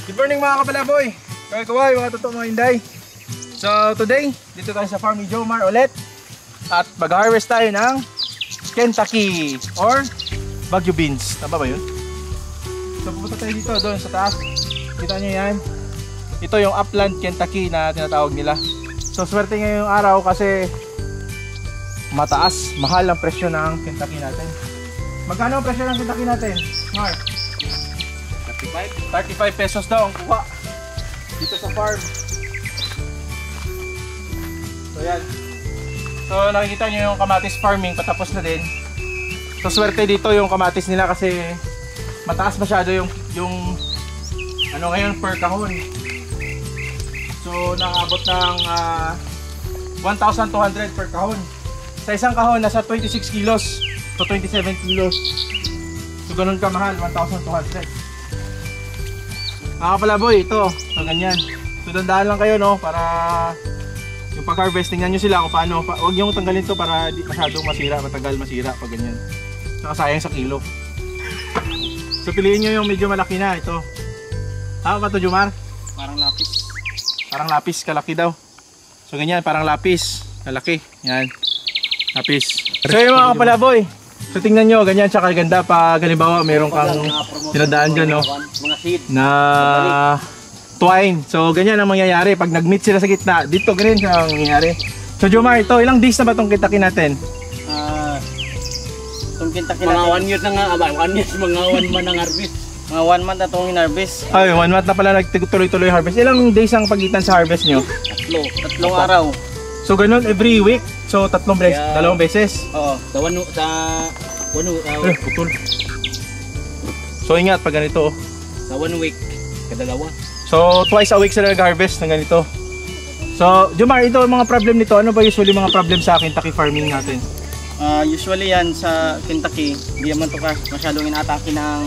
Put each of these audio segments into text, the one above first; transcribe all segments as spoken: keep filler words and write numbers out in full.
Good morning mga kapalaboy, kaway-kaway, mga totoo mga inday. So today, dito tayo sa farm ni Jomar ulit. At mag-harvest tayo ng Kentucky or Baguio beans. Tama ba yun? So pupunta tayo dito, doon sa taas. Kita nyo yan. Ito yung upland Kentucky na tinatawag nila. So swerte ngayong araw kasi mataas, mahal ang presyo ng Kentucky natin. Magkano ang presyo ng Kentucky natin, Mark? thirty-five pesos daw ang kuha dito sa farm. So yan. So nakikita nyo yung kamatis farming patapos na din. So swerte dito yung kamatis nila kasi mataas masyado yung yung ano ngayon per kahon. So nakabot ng uh, one thousand two hundred per kahon. Sa isang kahon nasa twenty-six kilos to twenty-seven kilos. So ganun kamahal, one thousand two hundred. Mga kapalaboy, ito, so ganyan. So dandaan lang kayo no, para yung pag-harvest, tingnan nyo sila kung paano. Pa, huwag nyo tanggalin to para di masyadong masira, matagal masira pag ganyan. Saka sayang sa kilo. So piliin nyo yung medyo malaki na, ito. Tama ba ito, Jomar? Parang lapis. Parang lapis, kalaki daw. So ganyan, parang lapis, kalaki. Yan, lapis. So yung mga kapalaboy, so tingnan nyo, ganyan siya kaganda pag halimbawa meron kang tinadaan dyan no, na twine. So ganyan ang mangyayari pag nag-meet sila sa gitna. Dito ganyan siya ang mangyayari. So Jomar, ito ilang days na ba itong Kentucky natin? Uh, itong Kentucky natin mga one year na nga, one year, mga one month ang harvest. Mga one month na itong in-harvest. Ay, one month na pala nagtuloy-tuloy harvest. Ilang days ang pagitan sa harvest nyo? Tatlo, tatlong araw. So ganun every week? So tatlong beses, yeah. Dalawang beses? Oo, sa wano, sa wano, uh, eh, putol. So ingat pag ganito oh. Sa one week, kadalawa. So twice a week sila nag-harvest ng ganito. So Jomar, ito mga problem nito, ano ba usually mga problem sa Kentucky farming natin? Uh, usually yan sa Kentucky, hindi naman ito masyadong inatake ng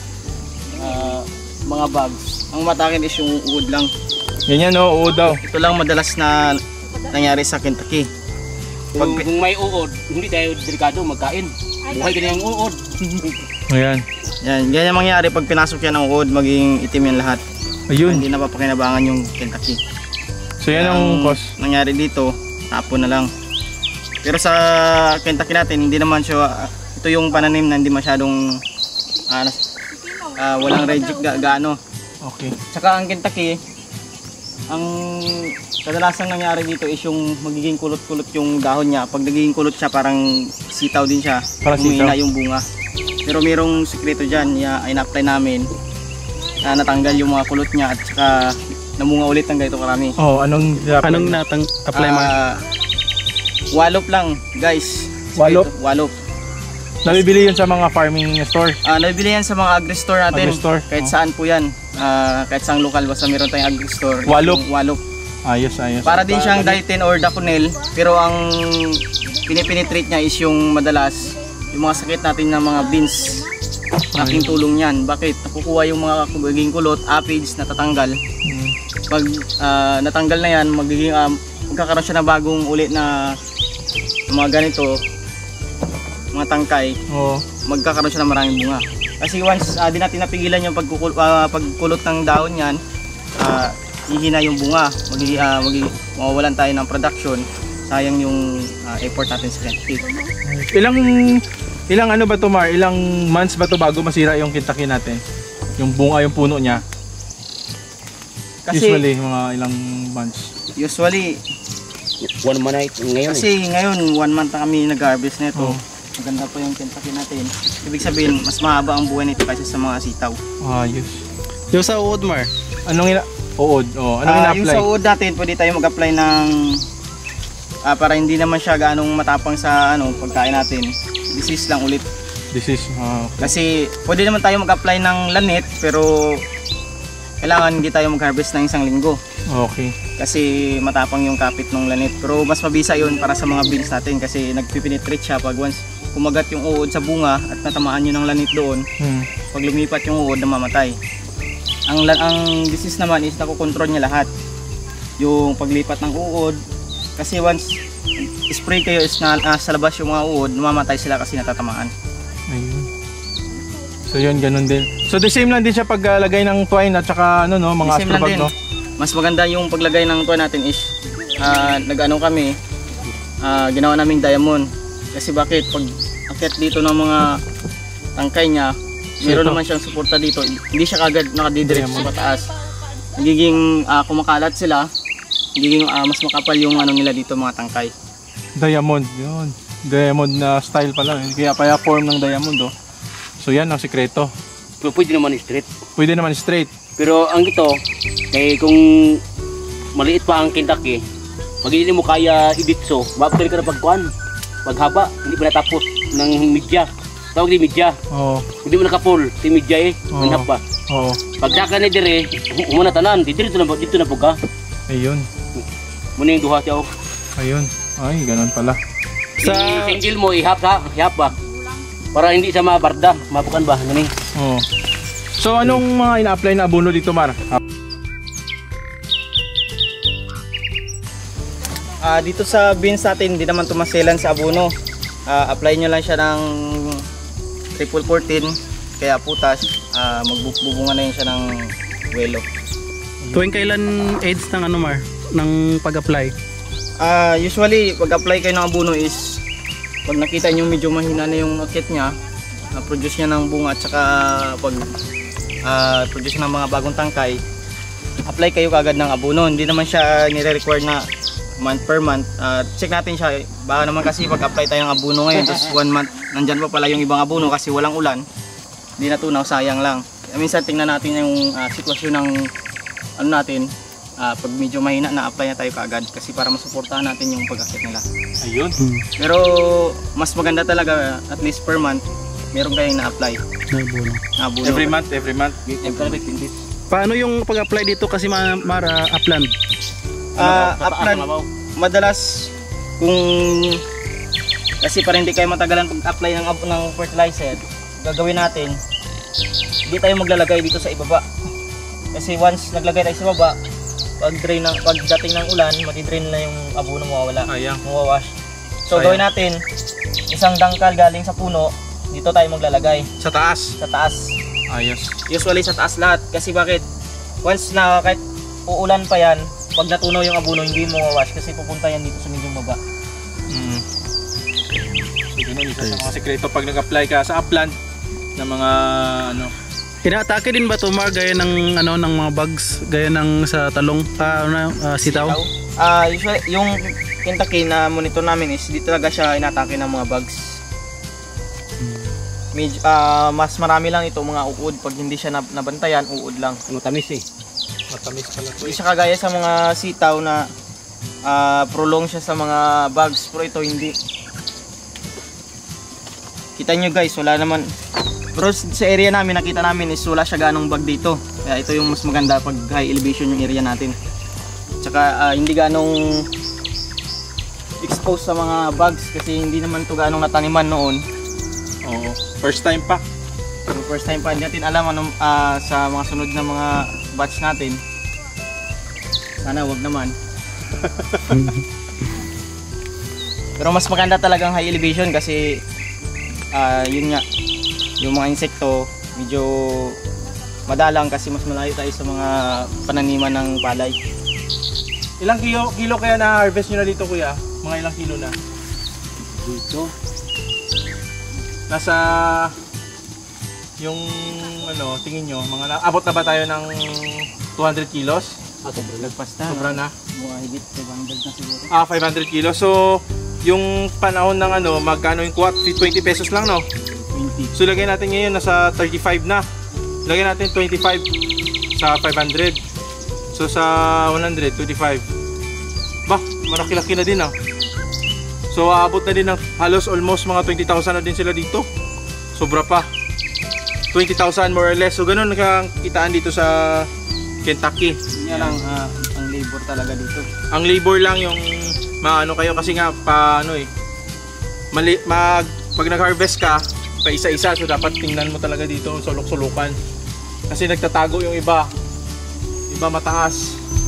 uh, mga bugs. Ang matakin is yung uod lang. Ganyan no, uod daw. Ito lang madalas na nangyari sa Kentucky. Pag kung, kung may uod, hindi tayo delikado magkain. Buhay ganyan yung uod. Ayan. Yan, ganyan mangyari pag pinasok yan ng uod, maging itim yan lahat. Ayun. Hindi na papakinabangan yung Kentucky. So yan ang cause. Nangyari dito, tapo na lang. Pero sa Kentucky natin, hindi naman siya, uh, ito yung pananim na hindi masyadong uh, uh, walang reject ga gaano. Okay. Saka ang Kentucky, ang kadalasang nangyari dito is yung magiging kulot-kulot yung dahon niya. Pag nagiging kulot siya, parang sitaw din siya. Humihina yung bunga. Pero mayroong sikreto dyan, ay na-apply namin na natanggal yung mga kulot niya at saka namunga ulit ng ganito karami. Oh, anong anong natang apply mo? Uh, walop lang, guys. Walop? Walop. Nabibili yun sa mga farming store? Ah, uh, nabibili yan sa mga agri-store natin. Agri-store? Kahit oh. saan po yan. Uh, kahit saang lokal, basta meron tayong agri-store. Walop? Walop. Ayos, ayos. Para din siyang Dieten or Daconel, pero ang pinipenetrate niya is yung madalas yung mga sakit natin ng mga beans. Laking tulong yan. Bakit? Nakukuha yung mga magiging kulot, aphids, natatanggal. Hmm. Pag uh, natanggal na yan, magiging, uh, magkakaroon siya na bagong ulit na mga ganito, mga tangkay. Oo. Magkakaroon siya ng maraming bunga. Kasi once uh, di natin napigilan yung pagkukul uh, pagkulot ng dahon yan, uh, hihina yung bunga, magiging, uh, magiging, mawawalan tayo ng production, sayang yung uh, effort natin sa Kentucky. Ilang, ilang ano ba to Mar? Ilang months ba to bago masira yung Kentucky natin? Yung bunga, yung puno niya? Kasi, usually, mga ilang months? Usually, one month ngayon. Kasi eh. ngayon, one month na kami nag-harvest nito. Oh. Maganda po yung Kentucky natin. Ibig sabihin, mas mahaba ang buhay nito kaysa sa mga sitaw. Ayos. Yung sa uod, Mar? Anong ina... Uod? Oh, anong uh, ina-apply? Yung sa uod natin, pwede tayo mag-apply ng... Uh, para hindi naman siya ganong matapang sa ano, pagkain natin. Disease lang ulit. Disease? Uh, okay. Kasi pwede naman tayo mag-apply ng lanet, pero kailangan hindi tayo mag-harvest ng isang linggo. Okay. Kasi matapang yung kapit ng lanet. Pero mas mabisa yun para sa mga beans natin kasi nagpipenetrate siya pag once kumagat yung uod sa bunga at natamaan nyo ng lanet doon. Hmm. Pag lumipat yung uod, namamatay. Ang, ang disease naman is nakokontrol niya lahat. Yung paglipat ng uod. Kasi once spray kayo is na, uh, sa labas yung mga uod, namamatay sila kasi natatamaan. Ayun. So So yun, ganun din. So the same lang din siya paglagay ng twine at saka ano no, mga The same lang astrobag din. no. Mas maganda yung paglagay ng tuwa natin is ah, nag-ano kami, ah, ginawa naming diamond. Kasi bakit pag akit dito ng mga tangkay niya, meron Ito. naman siyang suporta dito. Hindi siya kagad nakadidiretso sa pataas. Nagiging ah, kumakalat sila, nagiging ah, mas makapal yung ano nila dito mga tangkay. Diamond, yun. Diamond na style pala. eh. Kaya kaya form ng diamond oh. So yan ang sikreto. Pero pwede naman straight. Pwede naman straight. Pero ang ito, kay kung maliit pa ang Kentucky, pag hindi mo kaya iditso, mapapil ka na pagkuhan. Paghaba, hindi pa natapos ng media. Tawag di media. Oo. Hindi mo nakapul, si media eh, Oo. ang haba. Oo. Pag daka ni dire, umuna tanan, dito na dito na po ka. Ayun. Muna yung duha siya oh. Ayun. Ay, ganun pala. Sa single mo, ihap ha, ihap ba? Para hindi siya mabarda, mabukan ba? Ganun eh. Oo. So anong mga ina-apply na abono dito, Mar? Ah, dito sa beans natin, hindi naman tumaselan sa abono. Ah, apply nyo lang siya ng triple fourteen, kaya putas, ah, magbubunga na yun siya ng welo. Tuwing kailan aids ng ano Mar? Ng pag-apply? Ah, usually, pag-apply kayo ng abono is, pag nakita nyo medyo mahina na yung akit niya, na-produce niya ng bunga at saka pag ah, produce ng mga bagong tangkay, apply kayo kagad ng abono. Hindi naman siya nire-require na month per month. Ah, check natin siya. Baka naman kasi pag-apply tayo ng abono ngayon, tapos one month, nandyan pa pala yung ibang abono kasi walang ulan. Hindi natunaw, sayang lang. Minsan tingnan natin yung ah, sitwasyon ng ano natin. Ah, pag medyo mahina na apply na tayo kaagad kasi para masuportahan natin yung pag-akit nila. Ayun. Hmm. Pero mas maganda talaga at least per month meron kayong na-apply Na abono. na abono. Every month, every month. Paano yung pag-apply dito kasi ma Mara upland? Ah, upland, madalas kung kasi para hindi kayo matagalan pag-apply ng, ng fertilizer, gagawin natin hindi tayo maglalagay dito sa ibaba. Kasi once naglagay tayo sa baba, pag drain ng pagdating ng ulan, mati-drain na yung abono, mawawala. Sayang. Mawawash. So Sayang. gawin natin isang dangkal galing sa puno, dito tayo maglalagay Sa taas. sa taas. Ayos. Usually sa taas lahat kasi bakit? Once na kahit uulan pa yan, pag natunaw yung abono hindi mo mawawash kasi pupunta yan dito sa medyo baba. Mm. So ganun, isa sa mga sikreto pag nag-apply ka sa upland ng mga ano. Inaatake din ba to Mar gaya ng ano ng mga bugs gaya ng sa talong ah ano, ah, sitaw? Ah, usually yung Kentucky na monitor namin is dito talaga siya inatake ng mga bugs. Medyo, ah, mas marami lang ito mga uod pag hindi siya nab- nabantayan, uod lang. Ano tamis eh. Matamis pala to. Hindi siya kagaya sa mga sitaw na ah, prolong siya sa mga bugs, pero ito hindi. Kita nyo guys, wala naman. Pero sa area namin, nakita namin is wala siya ganong bug dito. Kaya ito yung mas maganda pag high elevation yung area natin. Tsaka ah, hindi ganong exposed sa mga bugs kasi hindi naman ito ganong nataniman noon. Oo. First time pa. So, first time pa, hindi natin alam ano, ah, sa mga sunod na mga batch natin. Sana wag naman. Pero mas maganda talagang high elevation kasi ah, yun nga, yung mga insekto medyo madalang kasi mas malayo tayo sa mga pananiman ng palay. Ilang kilo, kilo kaya na-harvest nyo na dito kuya? Mga ilang kilo na? Dito. Nasa yung ano, tingin nyo, mga na, abot na ba tayo ng two hundred kilos? Ah, sobrang Lagpas na. Sobra na. Mga higit five hundred na siguro. Ah, five hundred kilos. So, yung panahon ng ano, magkano yung kuwat? twenty pesos lang, no? twenty. So, lagay natin ngayon, nasa thirty-five na. Lagay natin twenty-five sa five hundred. So, sa one hundred, twenty-five. Bah, malaki-laki na din, ah. So, aabot na din ng halos almost mga twenty thousand na din sila dito. Sobra pa. twenty thousand more or less. So, ganun kang kitaan dito sa Kentucky. Yun nga lang, ah, ang labor talaga dito. Ang labor lang yung maano kayo kasi nga pa ano eh. Mali, mag, pag nag-harvest ka, pa isa-isa, so dapat tingnan mo talaga dito sulok-sulukan. Kasi nagtatago yung iba. Iba mataas.